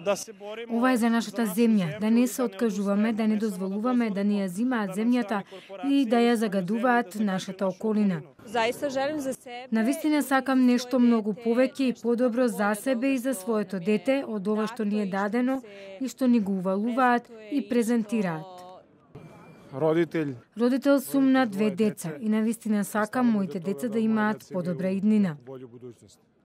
Ова е за нашата земја, да не се откажуваме, да не дозволуваме да ни ја зимаат земјата и да ја загадуваат нашата околина. Навистина сакам нешто многу повеќе и подобро за себе и за своето дете од ова што ни е дадено и што ни го увалуваат и презентираат. Родител сум на 2 деца и навистина сакам моите деца да имаат подобра иднина.